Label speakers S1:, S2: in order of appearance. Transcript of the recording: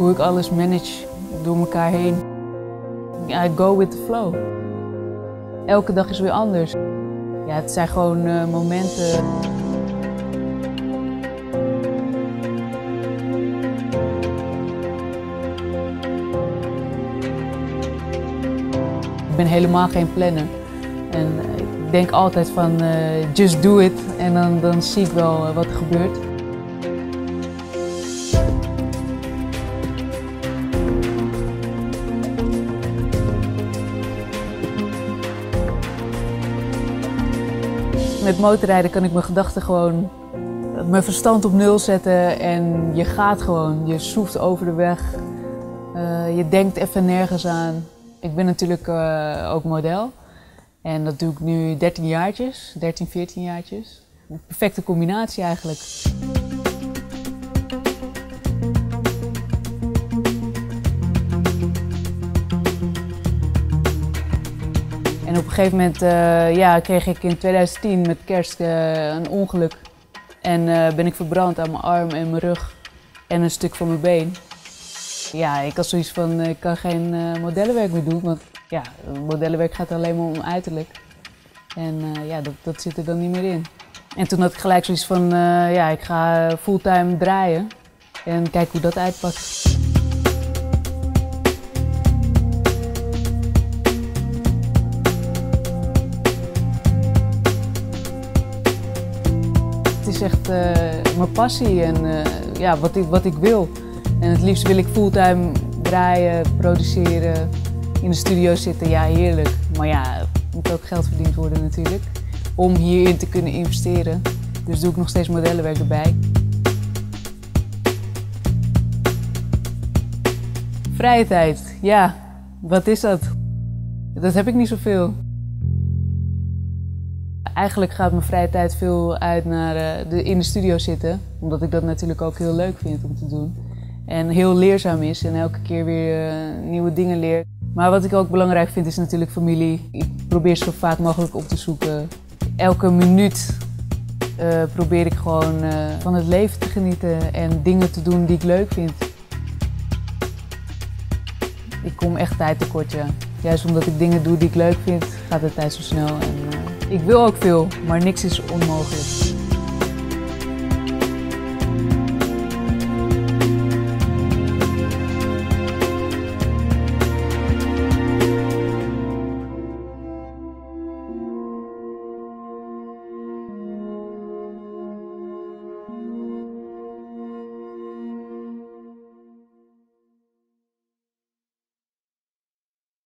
S1: hoe ik alles manage door elkaar heen. I go with the flow. Elke dag is weer anders. Ja, het zijn gewoon momenten. Ik ben helemaal geen planner. En ik denk altijd van just do it en dan zie ik wel wat er gebeurt. Met motorrijden kan ik mijn gedachten gewoon, mijn verstand op nul zetten en je gaat gewoon. Je soeft over de weg, je denkt even nergens aan. Ik ben natuurlijk ook model en dat doe ik nu 13 jaartjes, 13, 14 jaartjes. Een perfecte combinatie eigenlijk. En op een gegeven moment kreeg ik in 2010 met kerst een ongeluk. En ben ik verbrand aan mijn arm en mijn rug en een stuk van mijn been. Ja, ik had zoiets van, ik kan geen modellenwerk meer doen, want ja, modellenwerk gaat alleen maar om uiterlijk. En dat zit er dan niet meer in. En toen had ik gelijk zoiets van, ik ga fulltime draaien en kijk hoe dat uitpakt. Het is echt mijn passie en wat ik wil. En het liefst wil ik fulltime draaien, produceren, in de studio zitten. Ja, heerlijk. Maar ja, er moet ook geld verdiend worden natuurlijk. Om hierin te kunnen investeren. Dus doe ik nog steeds modellenwerk erbij. Vrije tijd, ja. Wat is dat? Dat heb ik niet zoveel. Eigenlijk gaat mijn vrije tijd veel uit naar in de studio zitten. Omdat ik dat natuurlijk ook heel leuk vind om te doen. En heel leerzaam is en elke keer weer nieuwe dingen leer. Maar wat ik ook belangrijk vind is natuurlijk familie. Ik probeer zo vaak mogelijk op te zoeken. Elke minuut probeer ik gewoon van het leven te genieten en dingen te doen die ik leuk vind. Ik kom echt tijd tekort, ja. Juist omdat ik dingen doe die ik leuk vind, gaat de tijd zo snel. En, ik wil ook veel, maar niks is onmogelijk.